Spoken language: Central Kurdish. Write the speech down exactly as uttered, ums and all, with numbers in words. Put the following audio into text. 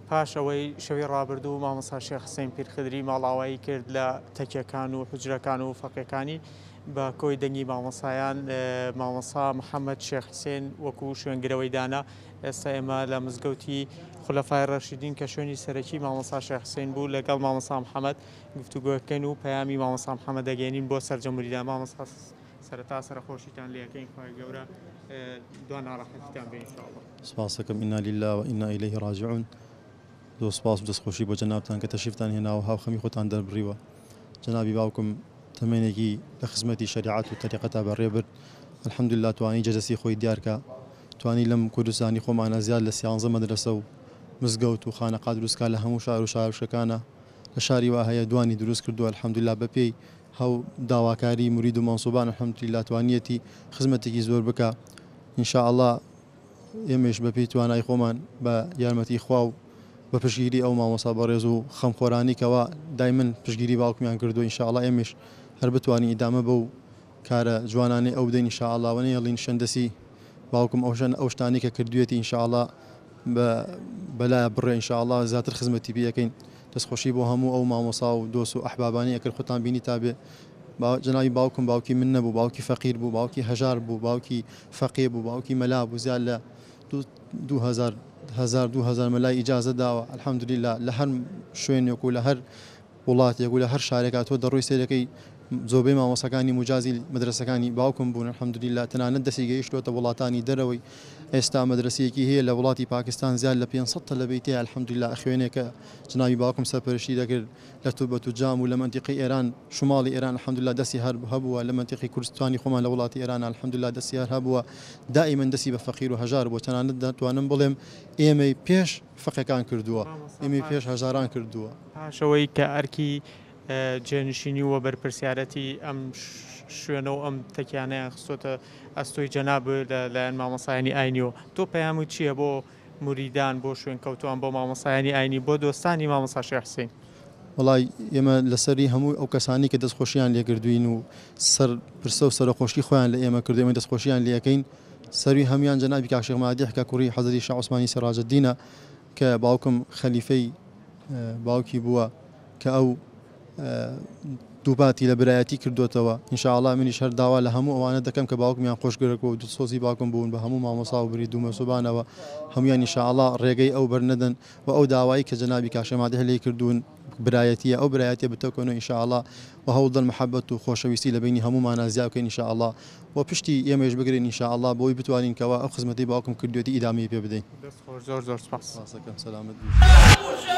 پاش ئەوەی شەوی ڕابردوو مامۆستا شێخ حسێن پیرخدری ماڵاوایی کرد لە تەکیەکان و حوجرەکان و فەقێکانی بە کۆی دەنگی مامۆسایان مامۆستا محەممەد شێخ حسێن وەکو شوێنگرەوەی دانا. ئێستا ئێمە لە مزگەوتی خولەفای ڕەشیدین کە شوێنی سەرەکی مامۆستا شێخ حسێن بوو لەگەڵ مامۆستا محەممەد گفتوگۆکەن و پەیامی مامۆستا محەممەد دەگەێنین بۆ سەرجەمهوریدا. مامۆستا سەرەتا سەرخۆشیتان لە یەکەین خۆی گەورە دوان ناڕەحەتیتان بێ ئینشاءڵڵا. سپاس دەکەم ئینا لیلا و ئینا ئیلەیهی ڕاجعون. زۆر سپاس و دەستخۆشی بۆ جەنابتان کە تەشریفتان هێناوە هاوخەمی خۆتان دەربڕیوە. جەنابی باوکم تەمێنێکی لە خزمەتی شەریعەت و تەریقەتا بەڕێ برد. الحەمدوللا توانی جەجەسی خۆی دیارکە، توانی لەم کوردستانی خۆمانە زیاد لە سیانزە مەدرسە و مزگەوت و خانەقا دروستکە لە هەموو شار و شارشەکانە لە شاری وا هەیە دوانی دروست کردووە. الحەمدوللا بەپێی هەو داواکاری مرید و مەنسوبان الحەمدوللا توانیەتی خزمەتێکی زۆر بکە. ئینشاءڵڵا ئێمەش بەپێی توانای خۆمان بە یارمەتی خوا و بە پشگیری ئەو مامۆستا بەڕێز و خەمخۆرانی کەوا دایمن پشگیری باوکمیان کردو. ئینشاءڵڵا ئێمەش هەر بتوانین ئیدامە بەو کارە جوانانەی ئەو بدەین ئینشاءڵڵا و نەیەڵین شەندەسی باوکم ئەوشەن ئەو شتانی کە کردوێتی ئینشاءڵڵا بەلایە بڕێ ئینشاءڵڵا زیاتر خزمەتی پێ یەکەین. دەستخۆشی بۆ هەموو ئەو مامۆستا و دۆست و ئەحبابانی ئەکرد خۆتان بینی تا بێ. جەنابی باوکم باوکی من نەبوو، باوکی فەقیر بوو، باوکی هەژار بوو، باوکی فەقێ بوو، باوکی مەلا بوو، زیاد لە هەزار دوو هەزار مەلای ئیجازە داوە. الحەمدوللا لە هەر شوێنێک و لە هەر وڵاتێک و لە هەر شارێکا تۆ دەڕۆی سێرەکەی زۆربەی مامۆستاکانی مجازی مەدرسەکانی باوکم بوون. الحەمدوللا تەنانەت دەستی گەیشتوتە وڵاتانی دەرەوەی. ئێستا مەدرسەیەکی هەیە لە وڵاتی پاکستان زیاد لە پێنج سەد تەلەبەی تێیە. الحەمدوللا خوێنێکە جنابی باوکم سەرپەرشتی دەکرد لە توبەت و جام و لە منتیقی ئێران شماڵی ئێران الحەمدوللا دەستی هەر هەبووە. لە منتیقی کوردستانی خۆمان لە وڵاتی ئێران الحەمدوللا دەستی هەر هەبووە. دائیمەن دەستی بە فەقیر و هەژار بۆ تەنانەت دەتوانم بڵێم ئێمەی پێش فەقێکان کردووە، ئێمەی پێش هەژاران کردووە. پاشەوەی کە ئەرکی جێنشینی و بەرپرسیارەتی ئەم شوێنە و ئەم تەکیانەیان خستۆتە ئەستۆی جەناب لەلایەن مامۆستایانی ئاینیەوە، تۆ پەیامت چییە بۆ موریدان، بۆ شوێن کەوتوان، بۆ مامۆستایانی ئاینی، بۆ دۆستانی مامۆستا شێخ حسێن؟ وڵای ئێمە لەسەری هەموو ئەو کەسانی کە دەستخۆشییان لێکردوین و سەر پرسە و سەرخۆشی خۆیان لە ئێمە کردو، ئێمە دەستخۆشییان لەکەین. سەروی هەمویان جەنابی کاک شێخ مادیح کە کوڕی حەزەری شاع عوسمانی سیراجەددینە کە باوکم خەلیفەی باوکی بووە کە ئەو دووباتی لە برایەتی کردوتەوە. ئینشاءڵڵا منیش هەر داوا لە هەموو ئەوانە دەکەم کە باوکمیان خۆشگەرەوە و دڵسۆزی باوکم بوون بە هەموو مامۆستا و برید و مەسوبانەوە هەمویان ئینشاءڵڵا ڕێگەی ئەو بەرنەدەن و ئەو داوایی کە جەنابی کاک شێخ مادیح لێ کردوون برایەتیە، ئەو برایەتیە بتەکەونەوە ئینشاءڵڵا و هەوڵدەن محەبەت و خۆشەویستی لە بینی هەموومانە زیاد بکەین ئینشاءڵڵا و پشتی ئێمەش بگرین ئینشاءڵڵا بۆی بتوانین کەوا ئەو خزمەتی باوکم کردوێتی ئیدامی پێ بدەین. زۆر زۆر سپاس. سلامت.